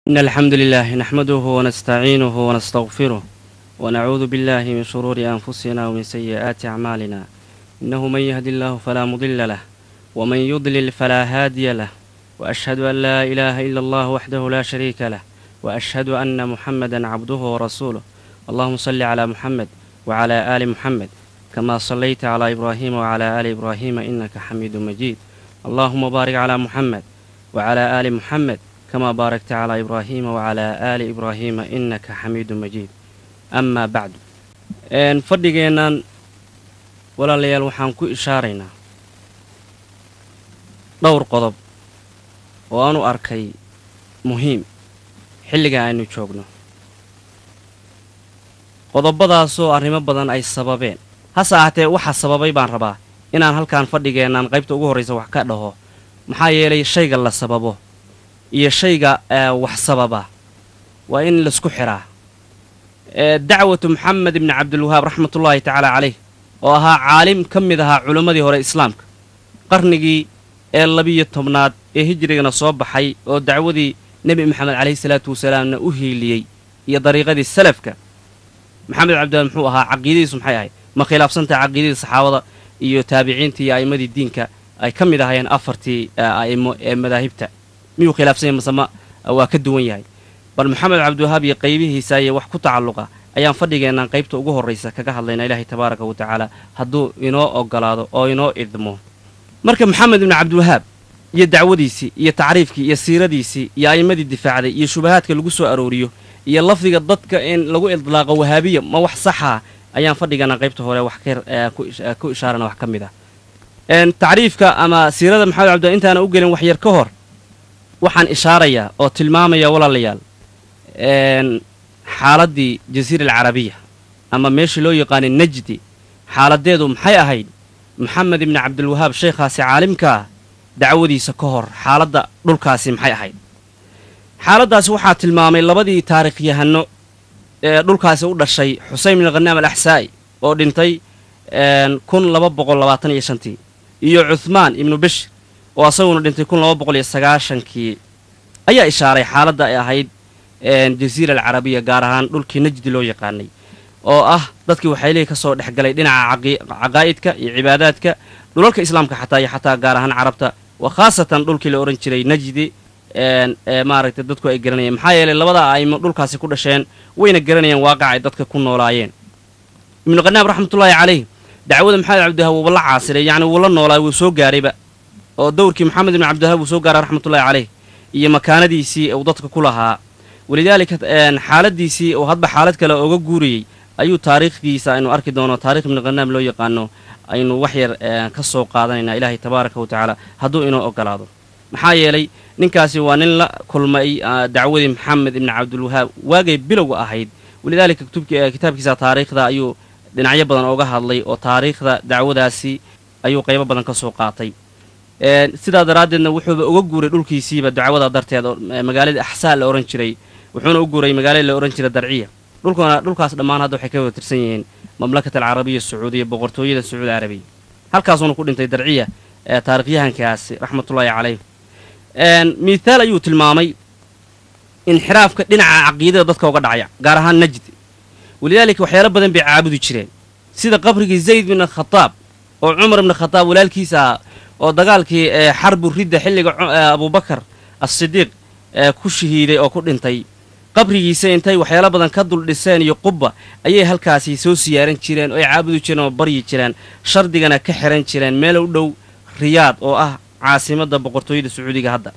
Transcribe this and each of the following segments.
إن الحمد لله نحمده ونستعينه ونستغفره ونعوذ بالله من شرور أنفسنا ومن سيئات أعمالنا إنه من يهد الله فلا مضل له ومن يضلل فلا هادي له وأشهد أن لا إله إلا الله وحده لا شريك له وأشهد أن محمدا عبده ورسوله اللهم صل على محمد وعلى آل محمد كما صليت على إبراهيم وعلى آل إبراهيم إنك حميد مجيد اللهم بارك على محمد وعلى آل محمد كما باركت على إبراهيم وعلى آل إبراهيم إنك حميد مجيد أما بعد فدقينا ولا ليال وحان كو إشارينا دور قضب وأنو أركي مهم حلقا أنو جوغنا qodobadaasoo arrimo badan ay sababeen hase ahaatee waxa sababay baan rabaa inaan halkaan fadhigeenaan qaybta ugu horraysa wax ka dhaho maxaa yeelay shayga la sababo iyo shayga wax sababa waa in laisku xiraa dacwatu maxamed ibni cabdilwahaab raxmatullaahi tacaala calayh oo ahaa caalim ka mid ahaa culimmadii hore islaamka qarnigii 12aad ee hijrigana soo baxay oo dacwadii nebi maxamed calayhi salaatu wasalaamna u hiiliyey iyo dariiqadii salafka maxamed cabdiwahaab muxuu ahaa caqiidadiisu maxay ahayd ma khilaafsantahay caqiidadii saxaabada iyo taabiciintii iyo a'immadii diinka ay ka mid ahaayeen afartii a'immo ee madaahibta miyuu khilaafsan yahay masema waa ka duwan yahay bal maxamed cabdiwahaab iyo qaybihiisa iyo wax ku tacalluqa ayaan fadhigeenaan qaybta ugu horraysa kaga hadlaynaa ilaahay tabaaraka wa tacaala hadduu inoo oggolaado oo inoo idmo marka maxamed ibni cabdiwahaab iyo dacwadiisii iyo tacriifkii iyo siiradiisii iyo a'immadii difaacday iyo shubahaadka lagu soo arooriyo iyo lafdiga dadka in lagu idlaaqo wahaabiya ma wax saxa ayaan fadhigana qaybta hore wax ku ishaarana wax ka mid ah tacriifka ama siirada maxamed cabdiwahaab intaana u gelin wax yar ka hor waxaan ishaarayaa oo tilmaamaya walaalayaal xaaladdii jasiira alcarabiya ama meeshii loo yaqaanay najdi xaaladeedu maxay ahayd maxamed ibni cabdilwahaab sheekhaasi caalimkaa dacwadiisa ka hor xaaladda dhulkaasi maxay ahayd xaaladdaasi waxaa tilmaamay labadii taariikhyahano ee dhulkaasi u dhashay xuseyn ibn khanaam alaxsaa'i oo dhintay iyo cuhmaan ibnu bishir oo asaguna dhintay kii ayaa ishaaray xaaladda ay ahayd jasiira alcarabiya gaar ahaan dhulkii najdi loo yaqaanay oo ah dadkii waxaylihii ka soo dhex galay dhinaca caqaa'idka iyo cibaadaadka dhulalka islaamka xataa iyo xataa gaar ahaan carabta wa khaasatan dhulkii la odhan jiray najdi maaragtay dadku ay garanayeen maxaa yeelay labada a'imo dhulkaasi ku dhasheen wayna garanayeen waaqac ay dadka ku noolaayeen ibnu khanaam raxmatullaahi calayh dacwada maxamed cabdiwahaab wuuba la caasiray yacni wuu la noolaay wuu soo gaarayba oo dowrkii maxamed ibni cabdiwahaab wuu soo gaaray raxmatullaahi calayh iyo makaanadiisii uu dadka ku lahaa walidaalika xaaladdiisii oo hadba xaalad kale oga guurayey ayuu taariikhdiisa aynu arki doono taarikh ibnu khanaam loo yaqaano aynu wax yar ka soo qaadanaynaa ilaahay tabaaraka wa tacaala hadduu inoo oggolaado maxaa yeelay ninkaasi waa nin la kulmay dacwadii maxamed ibni cabdilwahaab waagay bilowga ahayd walidaalika kitaabkiisa taariikhda ayuu dhinacyo badan ooga hadlay oo taariikhda dacwadaasi ayuu qaybo badan ka soo qaatay sidaa daraaddeedna wuxuuba uga guuray dhulkiisiiba dacwada darteed oo magaaladii axsaa la odhan jiray wuxuuna u guuray magaaladii la odhan jiray darciya dhulkaas dhammaan hadda waxay ka wada tirsan yihiin mamlakat alcarabiya sacuudiya boqortooyada sacuudi carabiya halkaasuuna ku dhintay darciya taarikhyahankaasi raxmatullaahi calayh mithaal ayuu tilmaamay inxiraafka dhinaca caqiidada dadka uga dhacaya gaar ahaan najdi walidaalika waxyaalo badan bay caabudi jireen sida qabrigii zayd bin khataab oo cumar ibni khataab walaalkiisa ah oo dagaalkii xarbu ridda xilliga abubakar as-sidiiq ku shahiiday oo ku dhintay qabrigiisa intay waxyaalo badan ka dul dhiseen iyo qubba ayay halkaasi soo siyaaran jireen oo ay caabudi jireen oo baryi jireen shardigana ka xiran jireen meel u dhow riyaad oo ah caasimadda boqortooyada sacuudiga hadda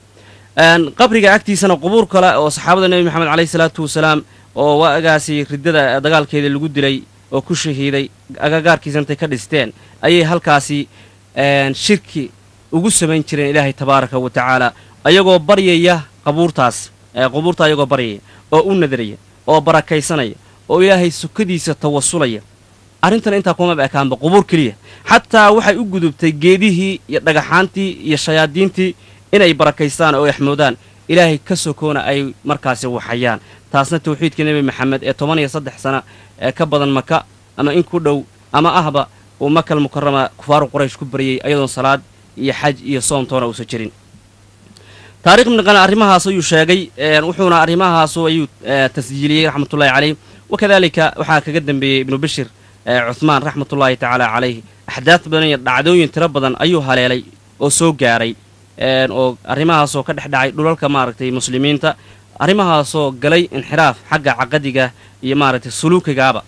qabriga agtiisana qubuur kale oo saxaabada nebi maxamed calayhi salaatu wasalaam oo waagaasi riddada dagaalkeeda lagu dilay oo ku shahiiday agagaarkiisa intay ka dhisteen ayay halkaasi shirki ugu samayn jireen ilaahay tabaaraka wa tacaala ayagoo baryaya qubuurta ayagoo baryaya oo u nadaraya oo barakaysanaya oo ilaahay sukadiisa tawasulaya arrintana intaa kumaba ekaanba qubuur keliya xataa waxay u gudubtay geedihii iyo dhagaxaantii iyo shayaadiintii inay barakaystaan oo exmoodaan ilaahay ka sokoona ay markaasi waxayaan taasna tawxiidka nebi maxamed ee 13 sano ee ka badan maka ama in ku dhow ama ahba uu makal mukarrama kufaaru quraysh ku baryay ayadoon salaad iyo xaj iyo soom toona uusan jirin taariikh ibn qana arrimahaas ayuu sheegay wuxuuna arrimahaas ayuu tasjiiliyey raxmatullaahi calayh wakadalika waxaa kaga dambeeyey ibnu bishir cuthmaan raxmatullaahi tacaala calayh axdaad badan iyo dhacdooyin tiro badan ayuu haleelay oo soo gaaray oo arrimahaasoo ka dhex dhacay dhulalka maaragtay muslimiinta arrimahaasoo galay inxiraaf xagga caqadiga iyo maaragtay suluukigaaba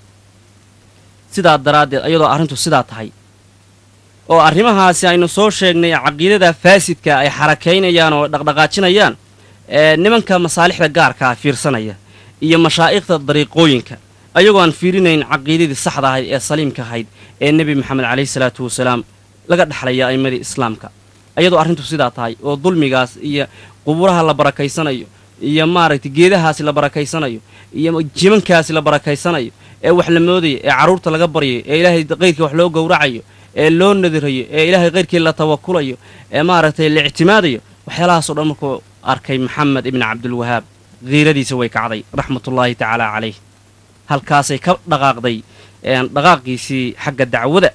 sidaa daraaddeed iyadoo arrintu sidaa tahay oo arrimahaasi aynu soo sheegnay caqiidada faasidka ay xarakaynayaan oo dhaqdhaqaajinayaan nimanka masaalixda gaarkaa fiirsanaya iyo mashaa'ikhda dariiqooyinka ayagoo aan fiirinayn caqiidadii saxda ahayd ee saliimka ahayd ee nebi maxamed calayhi salaatu wasalaam laga dhexlaya a'immadii islaamka ayadoo arrintu sidaa tahay oo dulmigaas iyo quburaha la barakaysanayo iyo maaragtay geedahaasi la barakaysanayo iyo jimankaasi la barakaysanayo ee wax la moodayo ee carruurta laga baryayo ee ilaahay qayrkii wax loo gowracayo ee loo nadirayo ee ilaahay qayrkii la tawakulayo ee maaragtay la ictimaadayo waxyaalahaasoo dhan markuu arkay maxamed ibni cabdilwahaab kiiradiisa way kacday raxmatullaahi tacaala calayh halkaasay ka dhaqaaqday dhaqaaqiisii xagga dacwada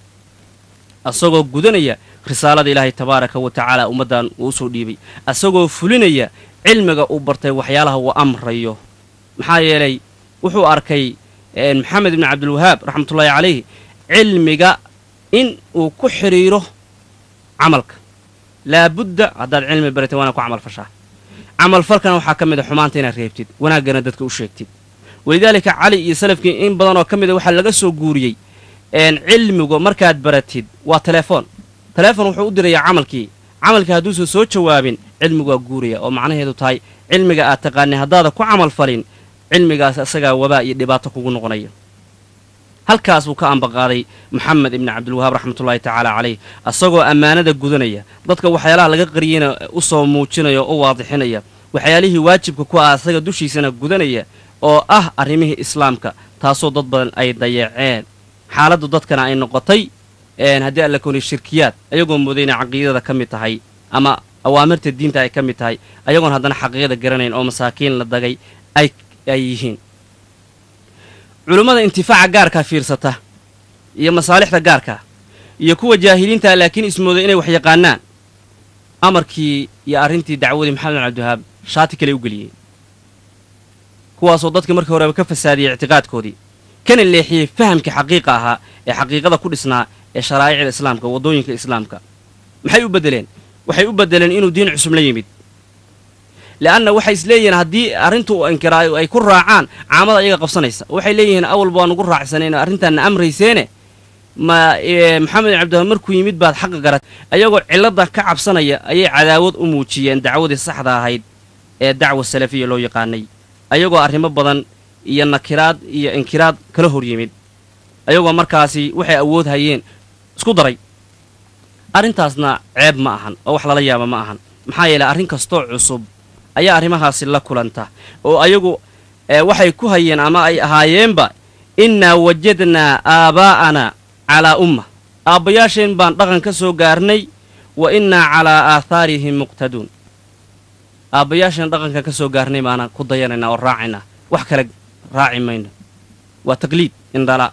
asagoo gudanaya risaalada ilaahay tabaaraka wa tacaala ummaddan uu usoo dhiibay asagoo fulinaya cilmiga uu bartay waxyaalaha uu amrayo maxaa yeelay wuxuu arkay maxamed ibni cabdilwahaab raxmatullaahi calayh cilmiga in uu ku xidhiiro camalka laabudda haddaad cilmi baratay waana ku camalfashaa camalfalkana waxaa ka mid a xumaanta inaad reebtid wanaaggana dadka u sheegtid walidaalika cali iyo salafkii in badan oo ka mid a waxaa laga soo guuriyey cilmigu markaad baratid waa teleefon wuxuu u dirayaa camalkii hadduusan soo jawaabin cilmigu waa guuraya oo macnaheedu tahay cilmiga aad taqaanay haddaada ku camal falin cilmigaas isagaa wabaa iyo dhibaato kugu noqonaya halkaas buu ka ambaqaaday maxamed ibni cabdilwahaab raxmatullaahi tacaala calayh asagoo ammaanada gudanaya dadka waxyaalaha laga qariyeyna u soo muujinaya oo u waadixinaya waxyaalihii waajibka ku ah asaga dushiisana gudanaya oo ah arrimihii islaamka taasoo dad badan ay dayeeceen xaaladdu dadkana ay noqotay haddii alla koonay shirkiyaad ayagoo mooday inay caqiidada ka mid tahay ama awaamirta diinta ay ka mid tahay ayagoon haddana xaqiiqada garanayn oo masaakiin la dagay ay yihiin culummada intifaaca gaarkaa fiirsata iyo masaalixda gaarkaa iyo kuwa jaahiliintaa laakiin ismooday inay wax yaqaanaan amarkii iyo arrintii dacwadii maxamed bin cabdiwahaab shaati kale u geliyey kuwaasoo dadkii markii horeba ka fasaadiyey ictiqaadkoodii kana leexiyey fahamkii xaqiiqa ahaa ee xaqiiqada ku dhisnaa ee sharaa'icda islaamka waddooyinka islaamka maxay u beddeleen waxay u beddeleen inuu diin cusub la yimid le'anna waxay is leeyihiin haddii arrintu uu inkiraayo ay ku raacaan caamada ayaga qabsanaysa waxay leeyihiin awalba waa nugu raacsanayna arrintaanna amrayseene maxamed bin cabdiwahaab markuu yimid baad xaqa garat ayagoo cilladda ka cabsanaya ayay cadaawad u muujiyeen dacwadii saxda ahayd ee dacwa salafiya loo yaqaanay ayagoo arrimo badan iyo nakiraad iyo inkiraad kala hor yimid ayagoo markaasi waxay awood hayeen isku daray arrintaasna ceeb ma ahan oo wax lala yaaba ma ahan maxaa yeelay arrin kastoo cusub ayaa arrimahaasi la kulanta oo ayagu waxay ku hayeen ama ay ahaayeenba innaa wajadnaa aabaa'ana calaa umma aabbayaasheen baan dhaqan ka soo gaarnay wa innaa calaa aathaarihim muqtaduun aabbayaasheen dhaqanka ka soo gaarnay baana ku dayanaynaa oo raacaynaa wax kale raaci mayno waa taqliid indhala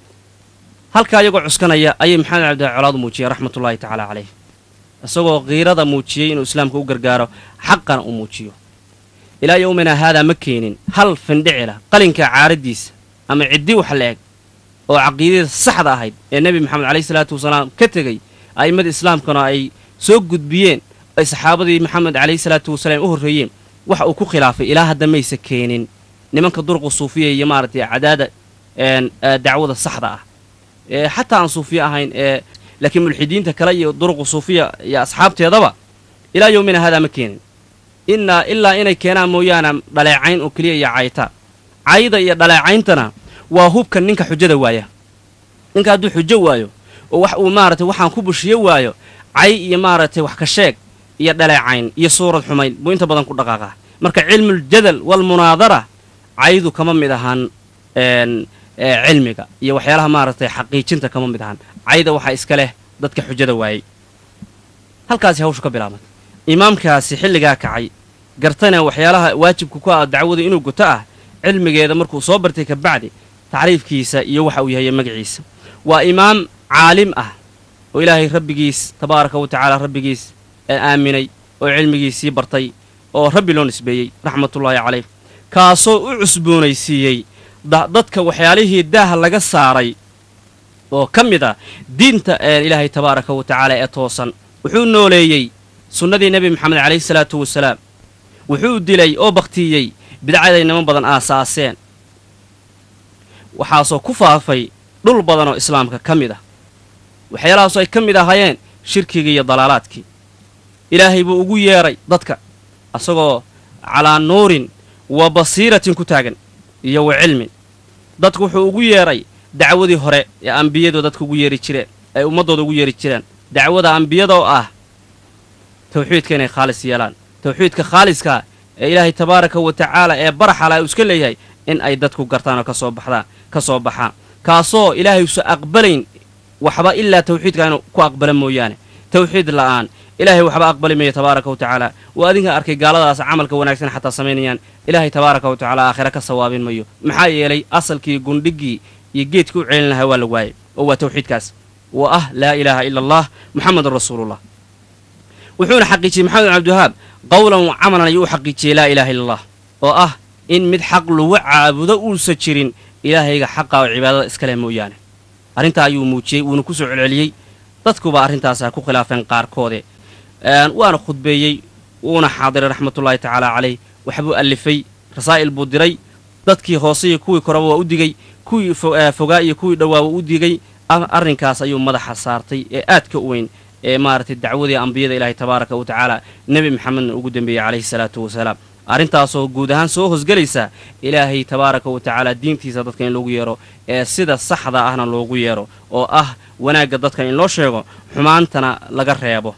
halka ayagoo cuskanaya ayay maxamed cabdiwahaab colaad u muujiyeen raxmatullaahi tacaala calayh isagoo kiirada muujiyey inuu islaamka u gargaaro xaqana u muujiyo ilaa yowminaa haadaa ma keenin hal findhicila qalinka caaraddiisa ama ciddi wax la eg oo caqiidada saxda ahayd ee nebi maxamed calayhi salaatu wasalaam ka tegey a'immadii islaamkana ay soo gudbiyeen ay saxaabadii maxamed calayhi salaatu wasalaam u horreeyeen waxa uu ku khilaafay ilaa hadda maysa keenin nimanka durqu suufiya iyo maaragtay cadaada dacwada saxda ah xataa aan suufiya ahayn laakiin mulxidiinta kale iyo duruqu suufiya iyo asxaabteedaba ilaa yowmina haadaa ma keenin ilaa inay keenaan mooyaane dhaleecayn oo keliya iyo cayta cayda iyo dhaleecayntana waa hubka ninka xujada waaya ninka hadduu xujo waayo oo wax uu maaragtay waxaan ku bushiyo waayo cay iyo maaragtay wax ka sheeg iyo dhaleecayn iyo suurad xumayn buu inta badan ku dhaqaaqaa marka cilmuuljadal walmunaadara caydu kama mid ahaan cilmiga iyo waxyaalaha maaragtay xaqiijinta kama mid ahaan cayda waxaa iska leh dadka xujada waayey halkaasi hawshu ka bilaabmay imaamkaasi xilligaa kacay gartana waxyaalaha waajibka ku ah dacwada inuu guto ah cilmigeeda markuu soo bartay kabacdi tacriifkiisa iyo waxa uu yahay magaciisa waa imaam caalim ah oo ilaahay rabbigiis tabaaraka wa tacaala rabbigiis aaminay oo cilmigiisii bartay oo rabbi loo nisbeeyey raxmatullaahi calayh kaasoo u cusboonaysiiyey dadka waxyaalihii daaha laga saaray oo ka mid ah diinta ilaahay tabaaraka wa tacaala ee toosan wuxuu nooleeyey sunnadii nebi maxamed calayhi salaatu wasalaam wuxuu dilay oo baktiyey bidcaday niman badan aasaaseen waxaasoo ku faafay dhul badan oo islaamka ka mid ah waxyaalahaasoo ay ka mid ahaayeen shirkigii iyo dalaalaadkii ilaahay buu ugu yeedhay dadka asagoo calaa nuurin wa basiiratin ku taagan iyo wa cilmin dadku wuxuu ugu yeedhay dacwadii hore ee ambiyadu dadka ugu yeeri jireen ay ummaddooda ugu yeeri jireen dacwada ambiyada oo ah tawxiidka inay khaalis yeelaan tawxiidka khaaliskaa ee ilaahay tabaaraka wa tacaala ee baraxala uu iska leeyahay in ay dadku gartaan oo ka soo baxaan kaasoo ilaahay usa aqbalayn waxba ilaa tawxiidka inuu ku aqbala mooyaane tawxiid la'aan ilaahay waxba aqbali maayo tabaaraka wa tacaala waa adinka arkay gaaladaas camalka wanaagsan xataa samaynayaan ilaahay tabaaraka wa tacaala aakhira ka sawaabin mayo maxaa yeelay asalkii gundhigii iyo geedkii u celin lahaa waa la waayey oo waa tawxiidkaas wa ah laa ilaaha ila allah muxamedun rasuulullah wuxuuna xaqiijiyey maxamed bin cabdiwahaab qowlan wa camalan ayuu u xaqiijiyey laa ilaha illa allah oo ah in mid xaq lagu caabudo uusa jirin ilaahayga xaqa oo cibaadada iska leh mooyaane arrintaa ayuu muujiyey wuuna ku soo celceliyey dadkuba arrintaasa ku khilaafeen qaarkoode waana khudbeeyey wuuna xaadiray raxmatullaahi tacaala calayh waxbuu allifay rasaa'il buu diray dadkii hoose iyo kuwii koraba waa u digey kuwii fogaa iyo kuwii dhowaa waa u digey arrinkaas ayuu madaxa saartay ee aadka u weyn ee maaragtay dacwadii ambiyada ilaahay tabaaraka wa tacaala nebi maxamedna ugu dembeeyey calayhi salaatu wasalaam arrintaasoo guud ahaan soo hosgelaysa ilaahay tabaaraka wa tacaala diintiisa dadka in loogu yeedho ee sida saxda ahna loogu yeedho oo ah wanaagga dadka in loo sheego xumaantana laga reebo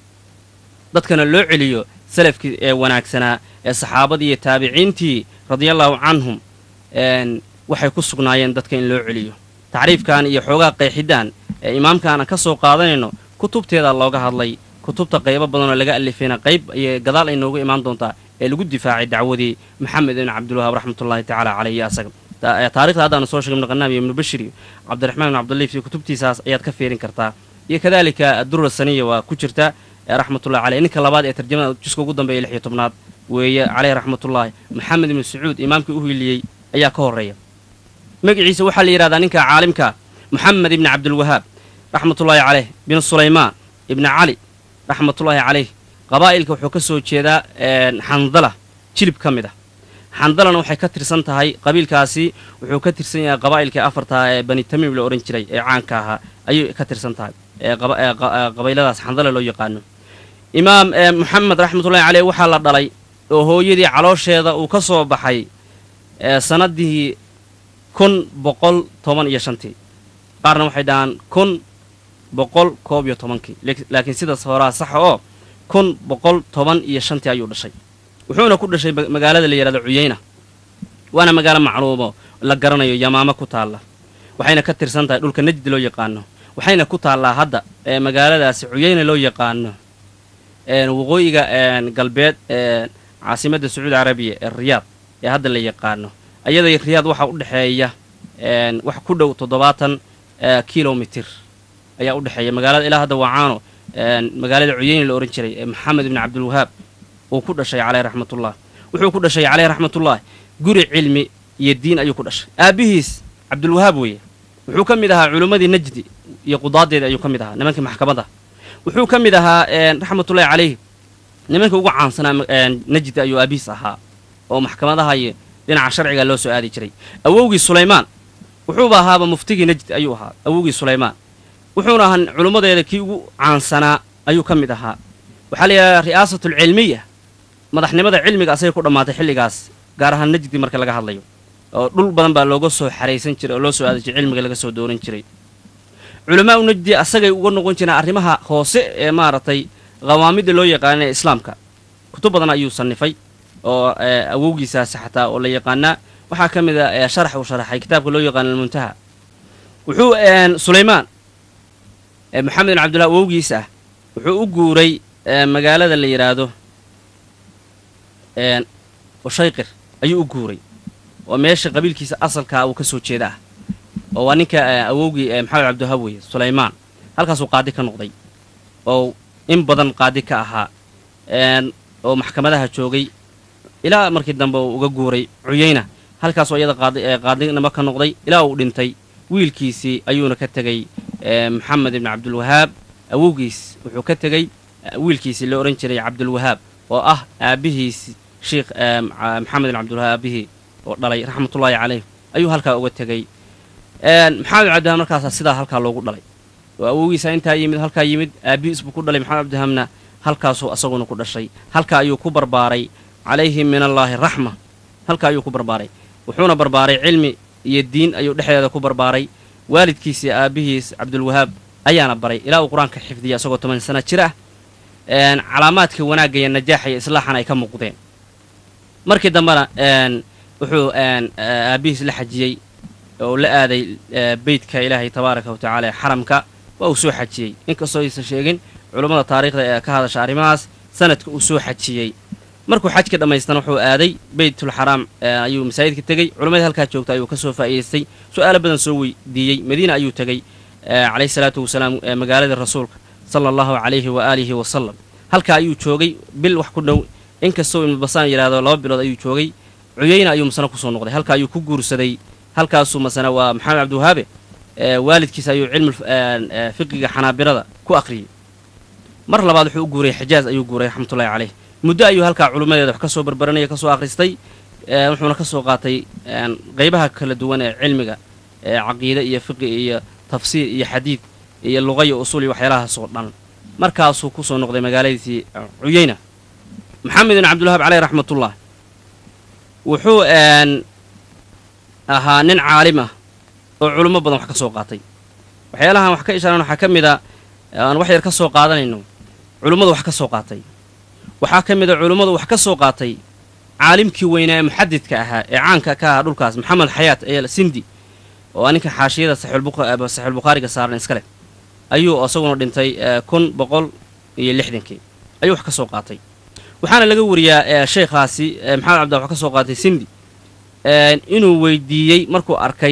dadkana loo celiyo salafkii ee wanaagsanaa ee saxaabadii iyo taabiciintii radiallaahu canhum waxay ku sugnaayeen dadka in loo celiyo tacriifkan iyo xoogaa qeexidaan ee imaamkaana ka soo qaadanayno kutubteeda looga hadlay kutubta qaybo badanoo laga alifayna qayb ayay gadaal ay noogu imaan doontaa ee lagu difaacay dacwadii maxamed ibn cabdilwahaab raxmatullaahi tacaala caleyhi asaga taarikhda haddaanu soo sheegay ibnu qanaam iyo ibnu bashir iyo cabdiraxmaan ibn cabdilliif iyo kutubtiisaas ayaad ka fiirin kartaa iyo kadaalika addurra saniya waa ku jirta raxmatullahi caleyh ninka labaad ee tarjamada juska ugu dambeeya 16 weeye caleyh raxmatullaahi maxamed ibnu sacuud imaamkii u hiiliyey ayaa ka horreeya magaciisa waxaa la yidhahdaa ninka caalimka moxamed ibni cabdilwahaab raxmatullaahi caleyh bin sulaymaan ibni cali raxmatullaahi caleyh qabaa'ilka wuxuu ka soo jeedaa xandala jilib ka mid ah xandalana waxay ka tirsan tahay qabiilkaasi wuxuu ka tirsan yahay qabaa'ilkii afartaa ee bani tamiim la odhan jiray ee caanka ahaa ayay ka tirsan tahay qabayladaas xandala loo yaqaano imaam moxamed raxmatullahi caleyh waxaa la dhalay oo hooyadii caloosheeda uu ka soo baxay sannaddii 1115 qaarna waxay dhahaan 1111 laakiin sidaas horaa saxa oo 1115 ayuu dhashay wuxuuna ku dhashay magaalada la yidhahdo cuyayna waana magaalo macluumo la garanayo yamaamo ku taalla waxayna ka tirsan tahay dhulka najdi loo yaqaano waxayna ku taallaa hadda magaaladaasi cuyayna loo yaqaano waqooyiga galbeed caasimadda sacuudi carabiya ee riyaad ee hadda la yaqaano ayada riyaad waxaa u dhexeeya wax ku dhow 70 kilomitir ayaa u dhexeeya magaalada ilaa hadda wacaano magaalada cuyayna la ohan jiray ee maxamed ibni cabdilwahaab uu ku dhashay caleyh raxmatullah wuxuu ku dhashay caleyh raxmatullah guri cilmi iyo diin ayuu ku dhashay aabbihiis cabdilwahaab weeye wuxuu ka mid ahaa culimmadii najdi iyo qudaadeeda ayuu ka mid ahaa nimankii maxkamadda wuxuu ka mid ahaa raxmatullahi caleyh nimanka ugu caansanaa najdi ayuu aabihiis ahaa oo maxkamadaha iyo dhinaca sharciga loo soo aadi jiray awowgii sulaymaan wuxuuba ahaaba muftigii najdi ayuu ahaa awowgii sulaymaan wuxuuna ahaa culimmadeeda kii ugu caansanaa ayuu ka mid ahaa waxaa la yidhahdaa ri'aasatulcilmiya madaxnimada cilmiga asagay ku dhammaatay xilligaas gaar ahaan najdi marka laga hadlayo oo dhul badan baa looga soo xaraysan jiray oo loo soo aadi jiray cilmiga laga soo dooran jiray culamaau najdi asagay uga noqon jireen arrimaha hoose ee maaragtay qawaamidda loo yaqaana ee islaamka kutub badan ayuu sannifay oo awowgiisaasi xataa oo la yaqaanaa waxaa ka mid a sharax uu sharaxay kitaabka loo yaqaana almuntaha wuxuu sulaymaan maxamed bin cabdillah awowgiis ah wuxuu u guuray magaalada la yidhaahdo ushayqir ayuu u guuray oo meesha qabiilkiisa asalkaa uu ka soo jeeda ah oo waa ninka awowgii maxamed cabdiwahaab weye sulaymaan halkaasuu qaadi ka noqday oo in badan qaadi ka ahaa oo maxkamadaha joogay ilaa markii dambe uu uga guuray Cuyayna halkaasoo iyada qaadinimo ka noqday ilaa uu dhintay wiilkiisii ayuuna ka tegay Maxamed ibn Abdul Wahhab awowgiis wuxuu ka tegay wiilkiisii la oran jiray Abdul Wahhab oo ah aabihiis Sheikh Maxamed ibn Abdul Wahhab oo dhalay raxmatullaahi calayh ayuu halkaa uga tegay Maxamed Abdul Wahhab markaas sidaa halkaa loogu dhalay oo awowgiisa intaa yimid halkaa yimid aabihiis buu ku dhalay Maxamed Abdul Wahhabna halkaasoo asaguna ku dhashay halkaa ayuu ku barbaaray calayhi min allaahi raxma halkaa ayuu ku barbaaray wuxuuna barbaaray cilmi iyo diin ayuu dhexdeeda ku barbaaray waalidkiisii aabihiis Abdul Wahhab ayaana baray ilaa uu quraanka xifdiyay asagoo 10 sano jir ah calaamaadka wanaagga iyo najaaxa iyo islaaxana ay ka muuqdeen markii dambana wuxuu aabihiis la xajiyey oo la aaday beydka ilaahay tabaaraka wa tacaala xaramka waa uu soo xajiyey inkastoo aysan sheegin culimmada taariikhda ee ka hadasha arrimahaas sanadka uu soo xajiyey markuu xajka dhammaystana wuxuu aaday beytul xaraam ayuu masaajidka tegey culimmadii halkaa joogta ayuu ka soo faa'iidaystay su'aalo badan soo weydiiyey madiina ayuu tegey calayhi salaatu wasalaam magaaladii rasuulka sala allahu calayhi wa aalihi wasalam halkaa ayuu joogay bil wax ku dhow inkastoo ibnu basaan yidhaahdo 2 bilood ayuu joogay Cuyayna ayuu masana kusoo noqday halkaa ayuu ku guursaday halkaasuu masana waa Maxamed Abdul Wahhab waalidkiisa ayuu cilmi fiqiga xanaabirada ku akhriyey mar labaad wuxuu u guuray Xijaaz ayuu guuray raxmatullaahi calayh muddo ayuu halkaa culimadeeda wax ka soo barbaranaya ka soo akhristay wuxuuna ka soo qaatay qaybaha kala duwan ee cilmiga caqiide iyo fiqi iyo tafsiir iyo xadiid iyo luqa iyo usuul iyo waxyaalahaas oo dhan markaasuu ku soo noqday magaaladiisii Cuyayna Maxamed ibn Abdul Wahhab calayhi raxmatullah wuxuu ahaa nin caalim ah oo culimo badan wax ka soo qaatay waxyaalahan wax ka ishaaran waxa kamida aan wax yar ka soo qaadanayno culimadu wax ka soo qaatay waxaa kamida culimadu wax ka soo qaatay caalimkii weynaa ee muxaddidka ahaa ee caanka ka ah dhulkaas Maxamed Xayaat ee Sindi oo aninka xaashiyada Sahih Bukhari ga saaran iskale ayuu asaguna dhintay 1160 ayuu wax ka soo qaatay waxaana laga wariyaa sheekhaasi Maxamed Abdul wax ka soo qaatay Sindi inuu weydiiyey markuu arkay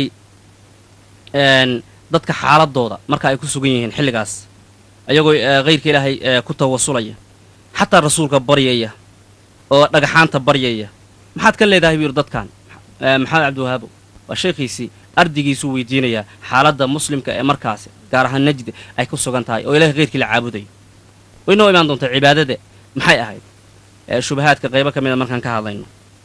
dadka xaaladooda marka ay ku sugan yihiin xilligaas ayagoo qeyrka ilaahay ku tawasulaya xataa rasuulka baryaya oo dhagaxaanta baryaya maxaad ka leedahay wiir dadkan Maxamed Abdul Wahhab waa sheekhiisii ardigiisu weydiinaya xaaladda muslimka ee markaas gaar ahaan Najd ay ku sugan tahay oo ilaahay qeyrkii la caabuday inoo imaan doonto cibaadada maxay ahayd shubahaadka qaybo kamid ah markaan ka hadlayno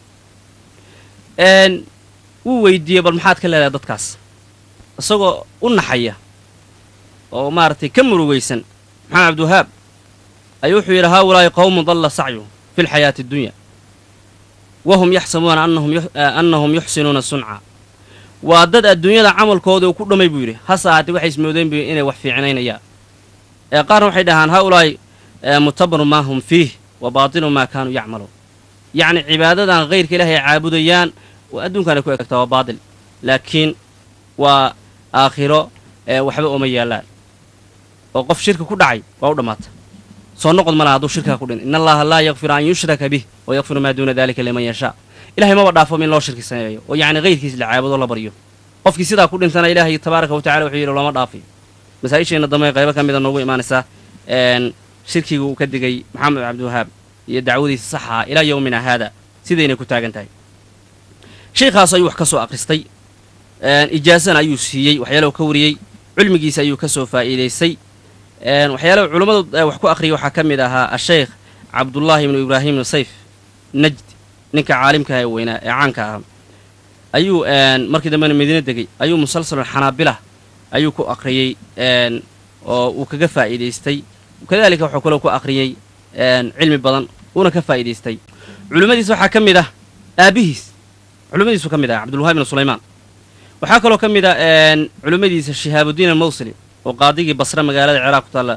wuu weydiiyey bal maxaad ka leedahay dadkaas isagoo u naxaya oo maartay ka murugaysan Maxamed Abdul Wahhab ayuu wuxuu yidhi haawulaa'i qawmun dalla sacyu fi lxayaati addunya wahum yaxsabuuna annahum yuxsinuuna sunca waa dad adduunyada camalkooda uu ku dhamay buu yidhi hase ahaatee waxay ismoodeen bu inay wax fiicnaynayaan qaarna waxay dhahaan haawulaa'i mutabaru maa hum fiih wa baatilu maa kaanuu yacmaluun yacni cibaadadan qayrka ilaahay caabudayaan waa adduunkan ay ku egtaa waa baatil laakiin waa aakhiro waxba uma yaallaan oo qof shirka ku dhacay waa u dhammaata soo noqod malaha hadduu shirkaa ku dhin in allaha laa yakfiru an yushraka bih wa yakfiru maa duuna dalika liman yashaa ilahay maba dhaafo in loo shirki sameeyo oo yacni qayrkiis la caabudo la baryo qofkii sidaa ku dhintana ilaahay tabaaraka wa tacala wuxuu yidhi looma dhaafiyo masaa-isheenna dambe qaybo ka mida noogu imaanaysaa shirkiga uu ka digay Maxamed Abdul Wahhab iyo dacwadiisa saxa ilaa yawmina haada sidayna ku taagan tahay sheekhaas ayuu wax ka soo akhristay ijaasana ayuu siiyey waxyaalaha ka wariyey cilmigiisa ayuu ka soo faa'iidaystay waxyaalaha culimmadu wax ku akhriyay waxaa ka mid ahaa asheekh cabdullaahi ibnu ibraahim ibnu sayf najd ninka caalimka ee weynaa ee caanka ahaa ayuu markii dambena madiina degay ayuu musalsalul xanaabilah ayuu ku akhriyey oo uu kaga faa'iidaystay kadaalika wuxuu kaloo ku akhriyey cilmi badan uuna ka faa'iidaystay culimmadiisa waxaa ka mid ah aabihiis culimmadiisu ka mid ah Abdul Wahhab ibn Sulaymaan waxaa kaloo ka mid ah culimmadiisa Shihaabuddin al-Mawsili oo qaadigii Basra magaalada Ciraaq ku taala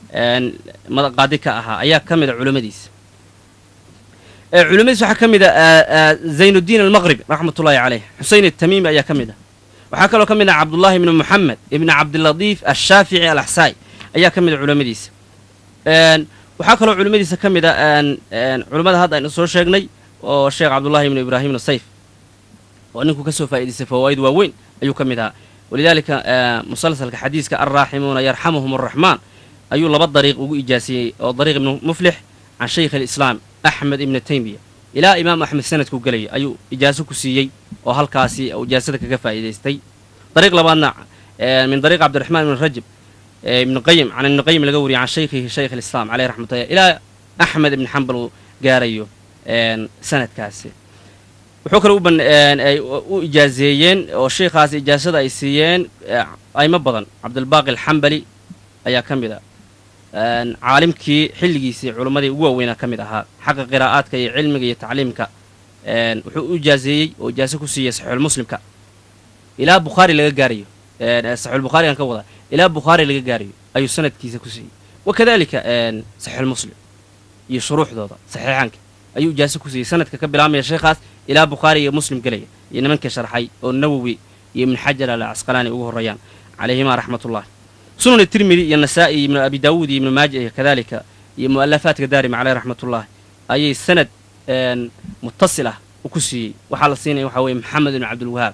qaadi ka ahaa ayaa ka mid ah culimmadiisa culimmadiisa waxaa ka mid ah Zaynuddin al-Maghrib raxmatullaahi calayh Xuseyn at-Tamiimi ayaa ka mid ah waxaa kaloo ka mid ah Cabdullaahi ibn Muxamed ibn Cabdiladiif ash-Shaafici al-Axsaa'i ayaa ka mid ah culimmadiisa waxaa kaloo culimmadiisa ka mid ah culimmada hadda aynu soo sheegnay oo sheekh Cabdullaahi ibn Ibraahim ibn Sayf oo ninku ka soo faa'iidaystay fawaa'id waaweyn ayuu ka mid ahaa walidaalika musalsalka xadiiska arraaximuuna yarxamuhum arraxmaan ayuu 2 dariiq ugu ijaasiyey oo dariiq ibnu muflix can shaykh alislaam axmed ibnu taymiya ilaa imaam axmed sanadkuu gelaya ayuu ijaaso ku siiyey oo halkaasi ijaasada kaga faa'iidaystay dariiq labaadna min dariiq cabdiraxmaan ibn rajab ibnu qayim can ibnu qayim laga wariyay can shaykhihi shaykh alislaam caleyh raxmatullah ilaa axmed ibni xambal uu gaarayo sanadkaasi wuxuu kale ay u ijaazeeyeen oo sheikhaas ijaasada ay siiyeen aymo badan cabdulbaaqi alxambali ayaa ka mid a caalimkii xilligiisii culimmadii ugu waaweynaa ka mid ahaa xagga qiraa'aadka iyo cilmiga iyo tacliimka wuxuu u ijaazeeyey oo ijaaso ku siiyey saxiixulmuslimka ilaa bukhaari laga gaarayo saxiixulbukhaarigan ka wada ilaa bukhaari laga gaarayo ayuu sanadkiisa ku siiyey wakadalika saxiixulmuslim iyo shuruuxdooda saxiixaanka ayuu ijaaso ku siiyey sanadka ka bilaabmaya sheekhaas ilaa bukhaari iyo muslim gelaya iyo nimankii sharxay oo nawowi iyo ibnu xajar al casqalaani ugu horreeyaan calayhimaa raxmatullahi sunan tirmidi iyo nasaa'i iyo ibnu abi daawuud iyo ibnu maaja iyo kadalika iyo mu'alafaadka daarima caleyh raxmatullahi ayay sanad muttasil ah u ku siiyey waxaa la siinaya waxaa weeye maxamed ibnu cabdilwahaab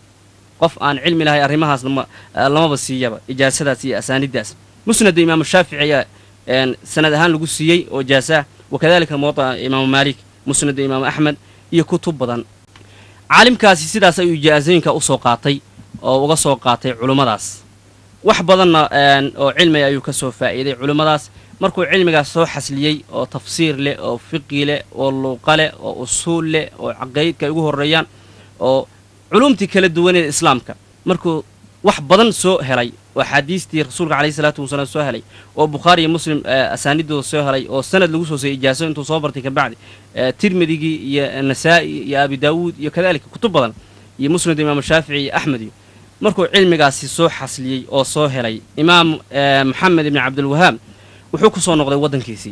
qof aan cilmi lahay arrimahaas lamaba siiyaba ijaasadaas iyo asaanidaas musnada imaamu shaafici ayaa sanad ahaan lagu siiyey oo ijaasaah wakadalika muwada'a imaamu maalik musnada imaamu axmed iyo kutub badan caalimkaasi sidaas ayuu ijaasooyinka u soo qaatay oo uga soo qaatay culummadaas wax badanna oo cilmiga ayuu ka soo faa'iiday culummadaas markuu cilmigaas soo xasliyey oo tafsiir leh oo fiqi leh oo luuqa leh oo usuul leh oo caqaydka ay ugu horreeyaan oo culumtii kala duwaneed islaamka markuu wax badan soo helay oo axaadiistii rasuulka calayhi salaatu wasalaam soo helay oo bukhaari iyo muslim asaanidooda soo helay oo sanad lagu soo siiyey ijaaso intuu soo bartay kabacdi tirmidigii iyo nasaa'i iyo abi daawuud iyo kadalika kutub badan iyo musnad imaamu shaafici iyo axmed iyo markuu cilmigaasi soo xasliyey oo soo helay imaam moxamed ibni cabdilwahaab wuxuu ku soo noqday waddankiisii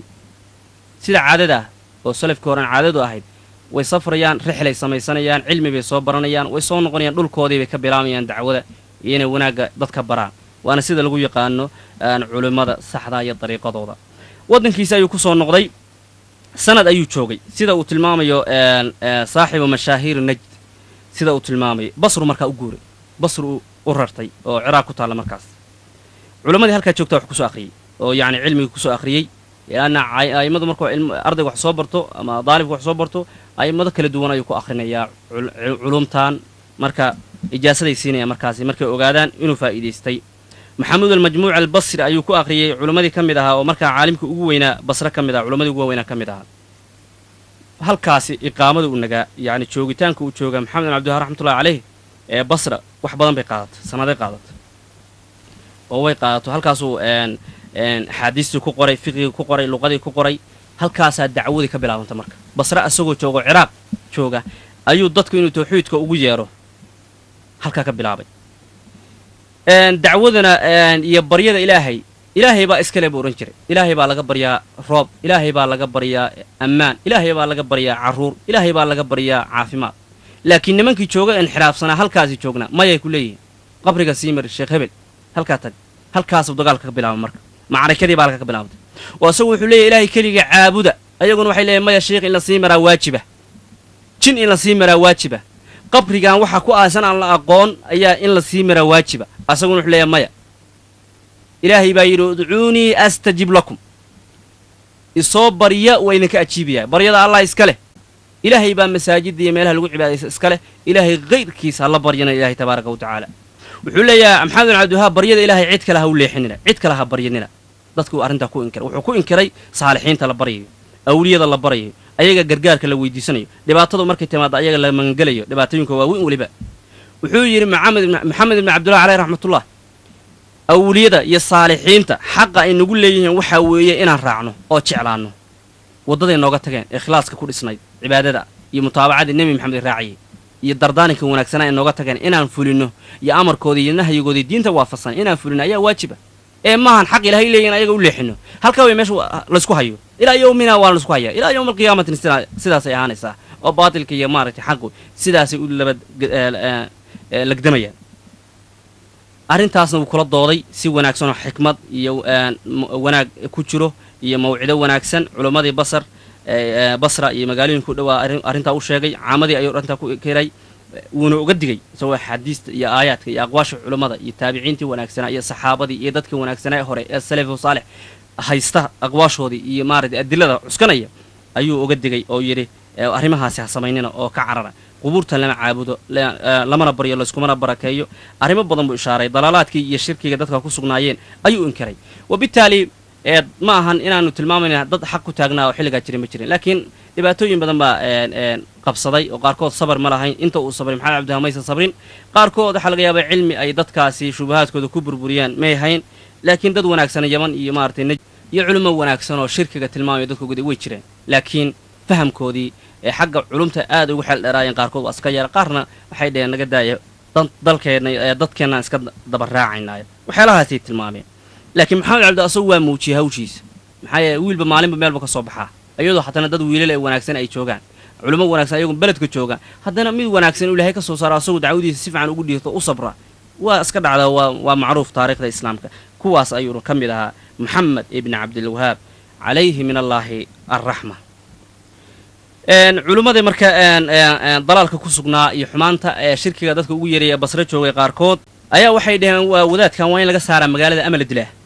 sida caadada ah oo salafkii horan caadadu ahayd way safrayaan rixlay samaysanayaan cilmi bay soo baranayaan way soo noqonayaan dhulkoodii bay ka bilaabayaan dacwada iyo inay wanaagga dadka baraan waana sida lagu yaqaano culimmada saxda iyo dariiqadooda waddankiisi ayuu ku soo noqday sanad ayuu joogay sida uu tilmaamayo saaxibu mashaahiir najd sida uu tilmaamayo basru markaa u guuray basru u rartay oo ciraaq ku taalla markaas culimmadii halkaa joogtaa wax kusoo akhriyey oo yacni cilmigii kusoo akhriyey laanna a'immadu markuu ardayga wax soo barto ama daalibka wax soo barto a'immado kala duwan ayuu ku akhrinayaa culumtan marka ijaasaday siinaya markaasi markay ogaadaan inuu faa'iidaystay maxamuud almajmuuc albasri ayuu ku akhriyey culimmadii ka mid ahaa oo markaa caalimkii ugu weynaa basre ka mid aha culimmadii ugu waaweynaa ka mid ahaa halkaasi iqaamada u nagaa yacni joogitaanka uu jooga maxamed bin cabdiwahaab raxmatullahi caleyh ee basra wax badan bay qaadatay sannaday qaadatay oo way qaadato halkaasuu axaadiistii ku qoray fiqigii ku qoray luqadii ku qoray halkaasaa dacwadii ka bilaabanta marka basre asagoo joogo ciraaq jooga ayuu dadku inuu tawxiidka ugu yeero halkaa ka bilaabay dacwadana iyo baryada ilaahay baa iskale buu odhan jiray ilaahay baa laga baryaa roob ilaahay baa laga baryaa ammaan ilaahay baa laga baryaa carruur ilaahay baa laga baryaa caafimaad laakiin nimankii jooga inxiraafsanaa halkaasi joognaa mayay ku leeyihiin qabriga sii mari sheekh hebel halkaa tag halkaasuu dagaalka ka bilaaba marka macrakadii baa halka ka bilaabtay oo isagu wuxuu leeyahy ilaahay keliga caabuda ayaguna waxay leeyahy maya sheikh in la sii maraa waajiba jin in la sii maraa waajiba qabrigan waxaa ku aasan aan la aqoon ayaa in la sii maraa waajiba asaguna wuxuu leeyahy maya ilaahay baa yidhi udcuunii astajib lakum isoo barya waa idinka ajiibayaa baryada allah iska leh ilaahay baa masaajidda iyo meelaha lagu cibaadaysa iska leh ilaahay kayrkiisa hala baryana ilaahay tabaaraka wa tacaala wuxuu leeyahay maxamed bin cabdiwahaab baryada ilaahay cid kale ha u leexinina cid kale ha baryanina dadku arrintaa ku inkiray wuxuu ku inkiray saalixiinta la baryayo awliyada la baryayo ayaga gargaarka la weydiisanayo dhibaatadu markay timaado ayaga la magangelayo dhibaatooyinka waaweyn weliba wuxuu yidhi maxamed ibni cabdillah caleyh raxmatullah awliyada iyo saalixiinta xaqa ay nagu leeyihiin waxaa weeye inaan raacno oo jeclaanno waddaday nooga tageen ee ikhlaaska ku dhisnayd cibaadada iyo mutaabacadii nebi maxamed raaciyey iyo dardaaninka wanaagsanaa ay nooga tageen inaan fulino iyo amarkoodii iyo nahyigoodii diinta waafaqsan inaan fulino ayaa waajiba ee maahan xaq ilaahay leeyihin ayaga u leexino halkaa way meesha laysku hayo ilaa yowmina waa laysku hayaa ilaa yowma alqiyaamatin sidaasay ahaanaysaa oo baatilka iyo maaragtay xaqu sidaasay u lagdamayaan arrintaasna wuu kula dooday si wanaagsan oo xikmad iyo wanaag ku jiro iyo mawcido wanaagsan culimmadii basra iyo magaalooyinka u dhowaa arrintaa u sheegay caamadii ayuu arrintaa ku kiray wuuna uga digay isagoo axaadiista iyo aayaadka iyo aqwaasha culummada iyo taabiciintii wanaagsanaa iyo saxaabadii iyo dadkii wanaagsanaa ee hore ee salafu saalix haysta aqwaashoodii iyo maaragtay adilada cuskanaya ayuu uga digay oo yidhi arrimahaasi ha samaynina oo ka carara qubuurtan lama caabudo lamana baryo layskumana barakeeyo arrimo badan buu ishaaray dalaalaadkii iyo shirkiga dadka ku sugnaayeen ayuu inkiray wabittaali ma ahan inaanu tilmaamayna dad xaq ku taagnaa oo xilligaa jirin ma jirin laakiin dhibaatooyin badan baa qabsaday oo qaarkood sabar ma lahayn inta uu sabray maxamed cabdiwahaab maysan sabrin qaarkood waxaa laga yaabaa cilmi ay dadkaasi shubahaadkooda ku burburiyaan may hayn laakiin dad wanaagsan yaman iyo maaragtay iyo culimo wanaagsan oo shirkiga tilmaamaya dadka guday way jireen laakiin fahamkoodii xagga culumta aad ugu xeel dheeraayeen qaarkood waa iska yara qaarna waxay dhaheen naga daaya dalkeenna dadkeennaan iska dabaraacaynaayo waxyaalahaasay tilmaameen laakiin maxamed cabdi asagu waa muujiyey hawshiisa maxaa yeele wiilba maalinba meelba ka soo baxaa iyadoo haddana dad wiilal ee wanaagsan ay joogaan culimo wanaagsan ayagu beledka joogaan haddana mid wanaagsan uu ilaahay ka soo saaro asagu dacwadiisa si fiican ugu dhiirto u sabra waa iska dhacdaa waa macruuf taariikhda islaamka kuwaas ayuuna ka mid ahaa maxamed ibni cabdilwahaab calayhi min allaahi alraxma culimmadii marka dalaalka ku sugnaa iyo xumaanta ee shirkiga dadka ugu yeeraya basre joogay qaarkood ayaa waxay dhaheen waa wadaadkan waa in laga saaraa magaalada ama la dilaa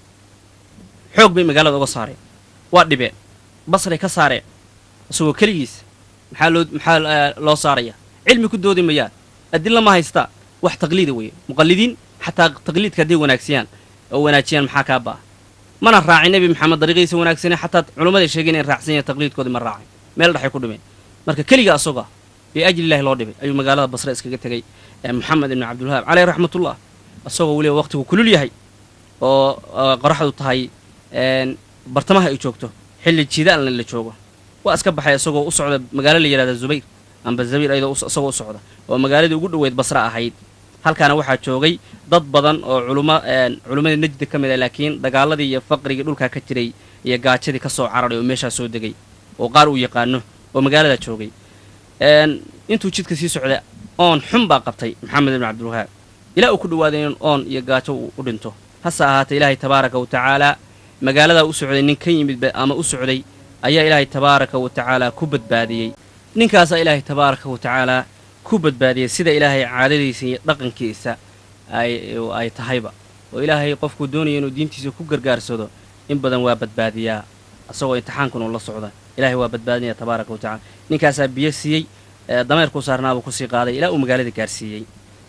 xoog bay magaalada uga saareen waa dhibeen basray ka saareen isagoo keligiis maxaa loo saaraya cilmi ku doodi mayaan adilla ma haystaa wax taqliida weeye muqallidiin xataa taqliidka hadday wanaajiyaan maxaa kaa ba'a mana raacin nebi maxamed dariiqiisa wanaagsane xataa culimmaday sheegeen in raacsan yahay taqliidkoodii ma raacin meel dhaxay ku dhimeen marka keliga asaga biajli illaahi loo dhibay ayuu magaalada basre iskaga tegey maxamed ibni cabdilwahaab caleyh raxmatullah isagoo weliba waqtigu kulul yahay oo qoraxdu tahay bartamaha ay joogto xilli jidaalna la joogo waa iska baxay isagoo u socda magaalo la yidhahda zubayr amba zabiir ayadoo isagoo u socda oo magaaladii ugu dhoweyd basre ahayd halkaana waxaa joogay dad badan oo culimmadii najdi ka mid ah laakiin dagaaladii iyo faqrigii dhulkaa ka jiray iyo gaajadii ka soo cararay oo meeshaa soo degay oo qaar uu yaqaano oo magaalada joogay intuu jidka sii socday oon xun baa qabtay maxamed ibni cabdilwahaab ilaa uu ku dhawaaday in oon iyo gaajo uu u dhinto hase ahaatee ilaahay tabaaraka wa tacaalaa magaaladaa u socday nin ka yimid ama u socday ayaa ilaahay tabaaraka wa tacaalaa ku badbaadiyey ninkaasaa ilaahay tabaaraka wa tacaalaa ku badbaadiyey sida ilaahay caadadiisa iyo dhaqankiisa ay tahayba oo ilaahay qofkuu doonaya inuu diintiisa ku gargaarsado in badan waa badbaadiyaa asagoo imtixaankun uu la socda ilaahay waa badbaadinaya tabaaraka wa tacala ninkaasaa biyo siiyey dameerkuu saarnaabuu kusii qaaday ilaa uu magaalada gaarsiiyey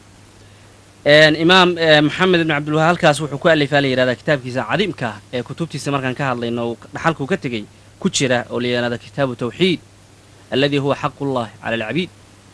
imaam maxamed ibni cabdilwahaab halkaas wuxuu ku alifaa la yidhahdaa kitaabkiisa cadiimka ah ee kutubtiisa markaan ka hadlayno uu dhaxalkuu ka tegey ku jira oo la yidhahda kitaabu tawxiid alladii huwa xaqullahi cala alcabiid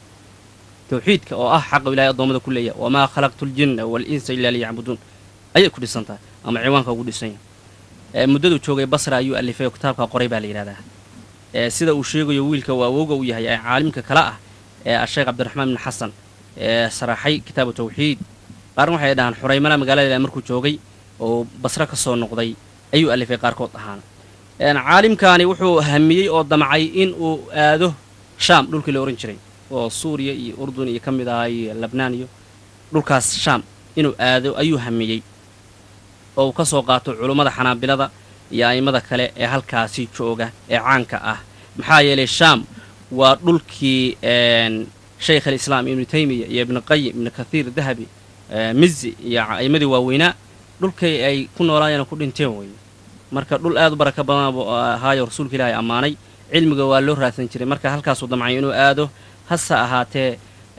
tawxiidka oo ah xaqu ilahay addoommada ku leeyahay wamaa khalaqtu ljinna waalinsa ilaa liyacbuduun ayay ku dhisan tahay ama ciwaanka ugu dhisan yahay muddaduu joogay basra ayuu alifay oo kitaabka qoray baa la yidhahdaa sida uu sheegayo wiilka uu awowga u yahay ee caalimka kale ah ee asheekh cabdiraxmaan ibni xasan ee saraxay kitaabu tawxiid qaarna waxay dhahaan xuraymana magaaladeeda markuu joogay oo basre ka soo noqday ayuu alifay qaarkood ahaan caalimkaani wuxuu hamiyey oo damcay in uu aado shaam dhulkii la ohan jiray oo suuriya iyo urdun iyo ka mid ahaa iyo labnaan iyo dhulkaas shaam inuu aado ayuu hamiyey oo uu ka soo qaato culummada xanaabilada iyo a'immada kale ee halkaasi jooga ee caanka ah maxaa yeelay shaam waa dhulkii shaykh alislaam ibnu taymiya iyo ibnu qayim ibnu kathiir dahabi mizi iyo a'immadii waaweynaa dhulkay ay ku noolaayeen oo ku dhinteen weeye marka dhul aad u baraka badan buu ahaayo rasuulka ilaahay ammaanay cilmiga waa loo raadsan jiray marka halkaasuu damcay inuu aado hase ahaatee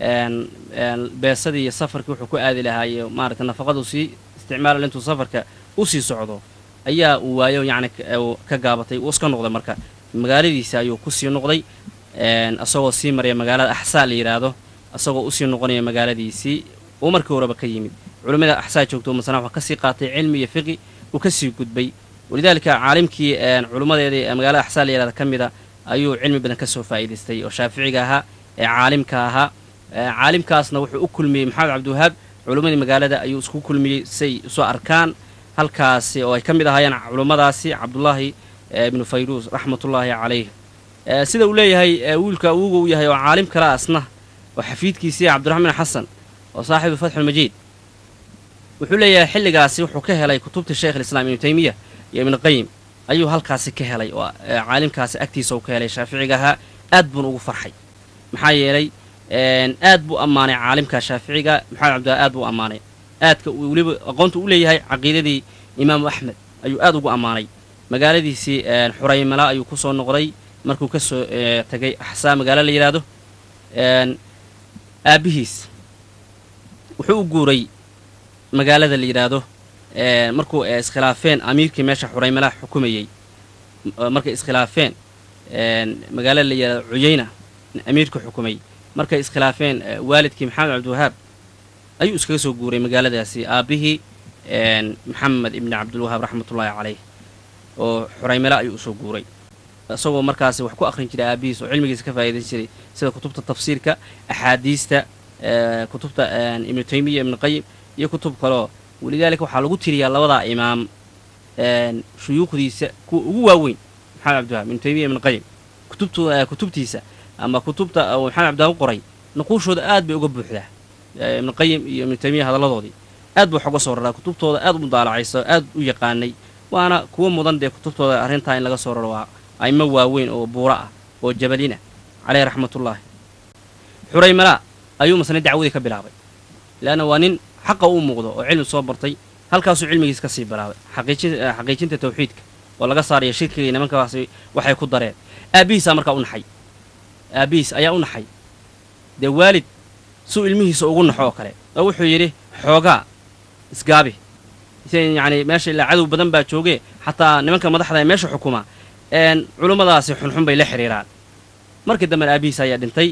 beesadii iyo safarkii wuxuu ku aadi lahaaye maaragtay nafaqadu sii isticmaala intuu safarka u sii socdo ayaa uu waayo yacni ka gaabatay uu iska noqday marka magaaladiisa ayuu ku sii noqday asagoo sii maraya magaalada axsaa la yidhaahdo asagoo usii noqonaya magaaladiisii uu markii horeba ka yimid culimmada axsaa joogto masana waxaa ka sii qaatay cilmi iyo fiqi uu ka sii gudbay walidaalika caalimkii culimmadeedii magaalada axsaa la yidhahda ka mida ayuu cilmi badan ka soo faa'iidaystay oo shaaficiga ahaa ee caalimka ahaa caalimkaasna wuxuu u kulmiyey maxamed cabdiwahaab culimmadii magaalada ayuu isku kulmiyey say isu arkaan halkaasi oo ay ka mid ahaayeen culimmadaasi cabdullaahi ibnu fayruus raxmatullaahi calayh sida uu leeyahay wiilka awuga u yahay oo caalim kale asna oo xafiidkiisii cabdiraxmaan xasan oo saaxibu fatxulmajiid wuxuu leeyahay xilligaasi wuxuu ka helay kutubta sheekh alislaam ibnu taymiya iyo ibnu qayim ayuu halkaasi ka helay oo caalimkaasi agtiisa uu ka helay shaaficiga ahaa aad buuna ugu farxay maxaa yeelay aad buu ammaanay caalimka shaaficiga maxamed cabdiwahaab aad buu ammaanay aadka uu weliba aqoonta u leeyahay caqiidadii imaamu axmed ayuu aad ugu ammaanay magaaladiisii xuraymala ayuu ku soo noqday markuu ka soo tagay axsaa magaalo la yidhaahdo aabbihiis wuxuu u guuray magaalada la yidhaahdo markuu iskhilaafeen amiirkii meesha xuraymalaha xukumayey markay iskhilaafeen magaalada la yidhahdo cuyayna amiirka xukumay markay iskhilaafeen waalidkii maxamed cabdiwahaab ayuu iskaga soo guuray magaaladaasi aabbihii maxamed ibni cabdilwahaab raxmatullaahi calayh oo xuraymala ayuu usoo guuray isagoo markaasi wax ku aqrin jiray aabbihiis oo cilmigiisa ka faa'iidayn jiray sida kutubta tafsiirka axaadiista kutubta ibnu taymiya ibnu qayim iyo kutub kaleo walidaalika waxaa lagu tiriyaa labadaa imaam shuyuukhdiisa kuwa ugu waaweyn maxamed cabdiwahaab ibnu taymiya ibnu qayim kutubtiisa ama kutubta maxamed cabdiwahaab u qoray nuquushooda aad bay uga buuxdaa ibnu qayim iyo ibnu taymiya hadalladoodii aad buu xoga soo raraa kutubtooda aad u mudaalacayso aad u yaqaanay waana kuwa mudan dee kutubtooda arrintaa in laga soo raro waa aymo waaweyn oo buura ah oo jabalina caleyh raxmatullaahi xuraymala ayuu masne dacwadii ka bilaabay leanna waa nin xaqa u muuqdo oo cilmi soo bartay halkaasuu cilmigiis ka sii bilaabay xaqiijinta tawxiidka oo laga saaraya shirkigai nimankaasi waxay ku dareen aabbihiisaa markaa u naxay aabbihiis ayaa u naxay dee waalid suu ilmihiisa ugu naxo oo kale oo wuxuu yidhi xoogaa isgaabi yacni meesha ilaa cadow badan baa joogee xataa nimanka madaxda ee meesha xukuma culummadaasi xunxun bay la xidhiiraan markii dambena aabbihiis ayaa dhintay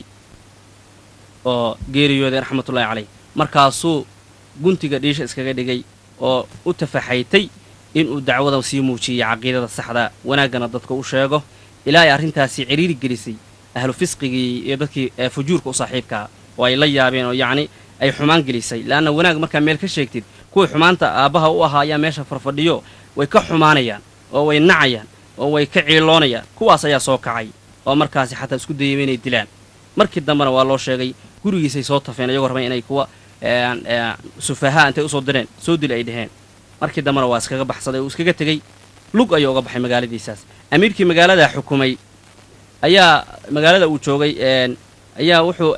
oo geeriyooday raxmatullaahi calayh markaasuu guntiga dhiisha iskaga dhigay oo u tafaxaytay inuu dacwada sii muujiyey caqiidada saxda wanaaggana dadka u sheego ilaa ay arrintaasi ciriiri gelisay ahlu fisqigii iyo dadkii fujuurka u saaxiibkaa oo ay la yaabeen oo yacni ay xumaan gelisay leanna wanaag markaa meel ka sheegtid kuwii xumaanta aabbaha u ahaa ayaa meesha farfadhiyo way ka xumaanayaan oo way nacayaan oo way ka ciiloonayaan kuwaas ayaa soo kacay oo markaasi xataa isku dayayba inay dilaan markii dambena waa loo sheegay gurigiisay soo tafeen iyagoo rabeen inay kuwa sufahaa intay usoo direen soo dil ay dheheen markii dambena waa iskaga baxsaday uu iskaga tegey lug ayuu uga baxay magaaladiisaas amiirkii magaaladaa xukumay ayaa magaalada uu joogay ayaa wuxuu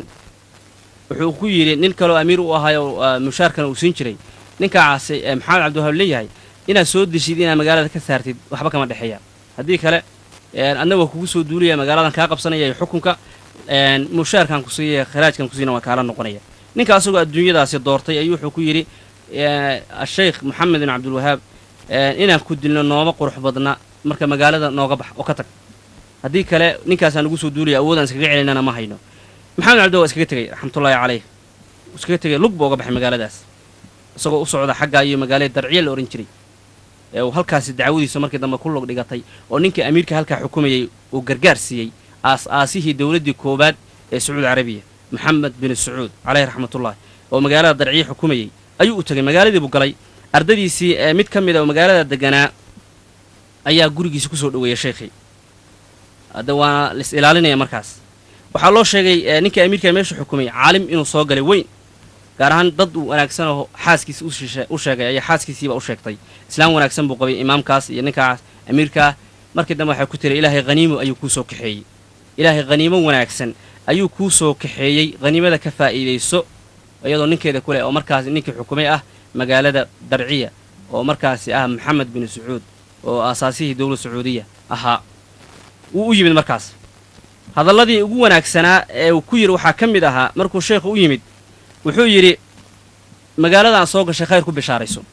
ku yidhi nin kaloo amiir u ahaayoo mushaarkana uu siin jiray ninkaasi maxamed cabdiwahaab leeyahay inaad soo deshid inaad magaalada ka saartid waxba kama dhexeeya haddii kale adna waa kugu soo duulaya magaaladan kaa qabsanaya iyo xukunka mushaarkan ku siiyaya kharaajkan ku siina waa kaala noqonaya ninka asagoo adduunyadaasi doortay ayuu wuxuu ku yidhi asheykh moxamed bin cabdilwahaab inaan ku dilno nooma qurux badna marka magaalada nooga bax oo ka tag haddii kale ninkaasaan ugu soo duulaya awoodaan iskaga celinana ma hayno maxamed cabdiwahaab waa iskaga tegey raxmatullaahi calayh iskaga tegey lug buu uga baxay magaaladaas isagoo u socda xaggaa iyo magaalada darciya la odhan jiray uu halkaasi dacwadiisa markii dambe ku log dhigatay oo ninkii amiirka halkaa xukumayey uu gargaar siiyey aas-aasihii dowladdii koowaad ee sacuudi carabiya maxamed bin sacuud caleyh raxmatullaahi oo magaalada darciya xukumayey ayuu u tegey magaaladii buu galay ardadiisii mid ka mid a oo magaalada deganaa ayaa gurigiisa ku soo dhoweeyey sheekhii hadda waana lis ilaalinaya markaas waxaa loo sheegay ninkii amiirka meesha xukumay caalim inuu soo galay weyn gaar ahaan dad wanaagsan oo xaaskiisa u sheegay ayaa xaaskiisiiba u sheegtay islaam wanaagsan buu qabay imaamkaas iyo ninkaas amiirkaa markii dambe waxay ku tiri ilaahay haniimo ayuu kuu soo kaxeeyey ilaahay haniimo wanaagsan ayuu kuu soo kaxeeyey haniimada ka faa'iidayso iyadoo ninkeeda ku leh oo markaasi ninkii xukumay ah magaalada darciya oo markaasi ah maxamed bin sacuud oo aasaasihii dowlad sacuudiya ahaa wuu u yimid markaas hadalladii ugu wanaagsanaa ee uu ku yidhi waxaa ka mid ahaa markuu sheekhu u yimid wuxuu yidhi magaaladan soo gashay khayr ku bishaarayso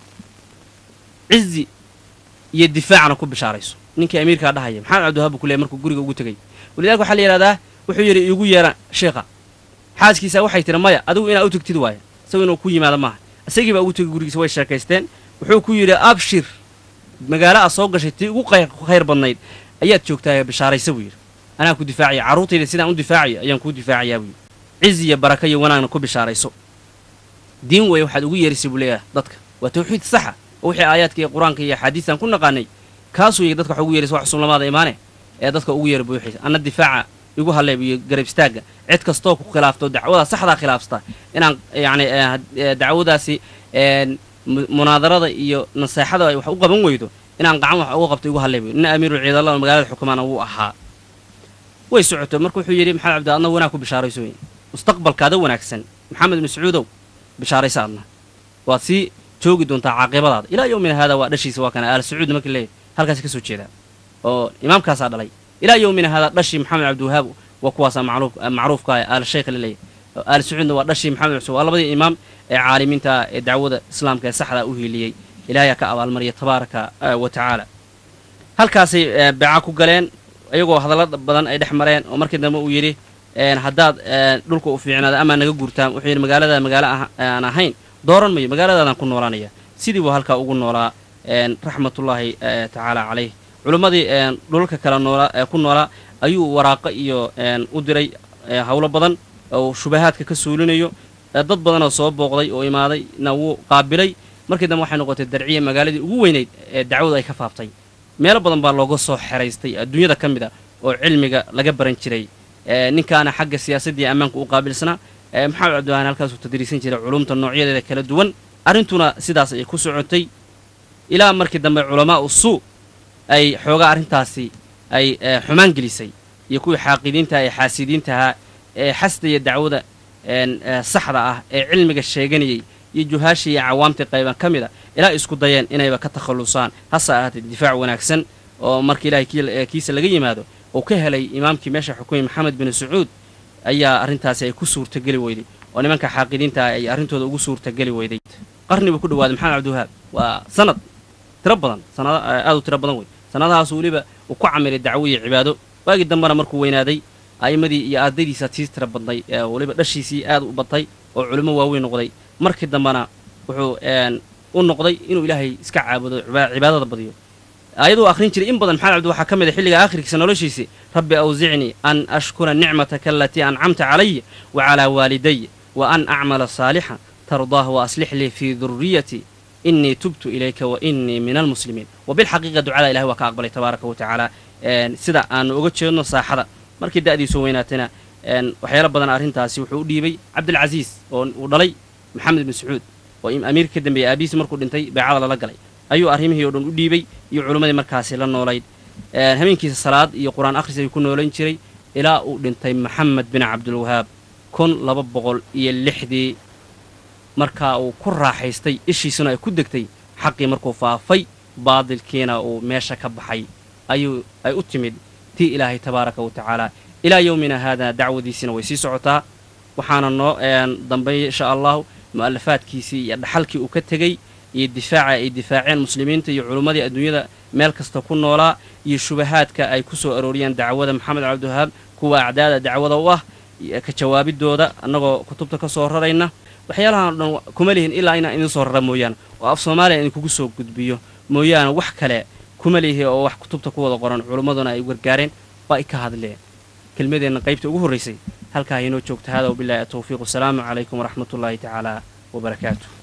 cizi iyo difaacna ku bishaarayso ninkii amiirkaa dhahaya maxamed cabdiwahaab buu ku leeyay markuu guriga ugu tegey walidaalika waxaa la yidhahdaa wuxuu yidhi iigu yeera sheekha xaaskiisa waxay tihi maya adigu inaad u tegtid waaya isagu inuu ku yimaado maaha isagii baa ugu tegay gurigiisa way sheekaysteen wuxuu ku yidhi abshir magaalo aad soo gashay tii ugu khayr badnayd ayaad joogtaa bishaaraysa buu yidhi anaa ku difaacaya carruurtayda sidaan u difaacayo ayaan kuu difaacayaa buu yidhi cizi iyo baraka iyo wanaagna ku bishaarayso diin weeye waxaad ugu yeerisay buu leeyahay dadka waa tawxiid saxa oo wixii aayaadka iyo qur-aanka iyo axaadiistaan ku naqaanay kaasuu yay dadka waxa ugu yeeraysa wax cusubnamaada imaane ee dadka ugu yeera buuxiisa anna difaaca igu halleeb iyo garab istaagga cid kastoo ku khilaafto dacwada saxdaa khilaafsta inaan yacni dacwadaasi munaadarada iyo naseexada ay wax u qaban weydo inaan gacan wax uga qabto igu halleebayo nin amiirul ciidallah oo magaalada xukumaana wuu ahaa way socotay marka wuxuu yidhi maxamed cabdi adna wanaag ku bishaarayso wey mustaqbalkaada wanaagsan maxamed mascuudow bishaaraysa adna waad sii joogi doontaa caaqibadaada ilaa yowmina haada waa dhashiisa waa kana aal sacuud markii leeyahay halkaasi ka soo jeedaa oo imaamkaasaa dhalay إلى يومنا هذا رشي محمد عبد الوهاب وكواسا معروف كاي آل الشيخ اللي آل سعود ورشي محمد عبد الله بدي إمام عالمين تا دعوة إسلام كسحرة أهلية إلهي كأبا المرية تبارك وتعالى هل كاسي بعاكو قالين أيقو هذا بدن أي دحمرين ومركز دمو يري هداد دولكو في عناد أما نجا جورتام وحين مقالة أنا هين دورا مي مقالة أنا كون نورانية سيدي وهالكا أقول نورا رحمة الله تعالى عليه علماء دولك كلا نورا كون نورا أيو وراق إيو أدري هولا بدن أو شبهات كسولين أيو ضد بدن الصواب بقضي أو إمادي نو قابلي مركز دمو حين قوت الدرعية مقالة وين الدعوة ذي كفافتي ميل بدن باللوجو صح حريستي الدنيا ده كم ده وعلمك لجبرن شري نكان حق السياسة دي أمانك وقابل سنة محمد عبد الوهاب هالكاس وتدريسين شري علوم النوعية ذي كلا دوان أرنتونا سداس يكسرتي إلى مركز دم علماء السوء أي حوجا أرنتاسي أي حمان جلسي يكون حاقدين تها حاسدين تها حسد الدعوة صحراء علمك الشيغاني يجوهاشي عوامتي قيبا كاملة إلى إسكو ديان إنا يبقى كتخلصان هسا الدفاع وناكسن ومركي لا كيس اللي ماذا وكهلي إمامك ماشي حكومي محمد بن سعود أي أرنتاس أي كسور تجلي ويدي وأنا منك حاقدين تا أي أرنتو ذو كسور تجلي ويدي قرني بكل واد محمد عبد الوهاب وسند تربضا سند هذا تربضا وي سند هذا سولي بقى وكعمل الدعوية عباده باقي الدمر مركو وينادي أي مدي يأدي ساتيس تربضي ولي بقى رشيسي آد وبطي وعلماء واوين نقضي مركي الدمر وحو ونقضي إنه إلهي إسكع عبادة بديو أيضا آخرين تري إن بدن محمد عبد الوهاب حكم الحلقة آخر كسنولوشيسي ربي أوزعني أن أشكر نعمتك التي أنعمت علي وعلى والدي وأن أعمل صالحا ترضاه وأصلح لي في ذريتي إني تبت إليك وإني من المسلمين وبالحقيقة دعاء إلهي وكأقبل تبارك وتعالى سدا أن أقولش إنه صاحرة مركي دادي سويناتنا وحيا ربنا أرهنتاسي وحودي بي عبد العزيز ودلي محمد بن سعود وإم أمير كدن بي أبيس مركو دنتي بعض لقلي أيو أرهمه يودن وديبي يو علماء مركاسي لنوليد همين كيس الصلاة يو قرآن أخرس يكون نولين شري إلى دنتي محمد بن عبد الوهاب كن لببغل يلحدي مركا وكرة حيستي إشي سنة كدكتي حقي مركو فافي بعض الكينا وماشا كبحي أي أتمد تي إلهي تبارك وتعالى إلى يومنا هذا دعوة دي سنة ويسي سعوتا وحانا ضمبي إن شاء الله مؤلفات كيسي يدحلكي وكتغي يدفاعين مسلمين تي علماء الدنيا مال كستكون ولا يشبهات كأي كسو أروريان دعوة محمد عبد الوهاب كوا أعداد دعوة الله كجواب الدودة أنه كتبتك صور رينا وحيالها كمالهن إلا إن صور مويان وأفصل مالي إن كوسو قد بيو مويان وحكلا كماليه أو وح كتبتك ولا قرن علماءنا يقول قارن بايك هذا اللي كلمة إن قيبت أقول رئيسي هل كاينو شوكت هذا وبالله التوفيق والسلام عليكم ورحمة الله تعالى وبركاته.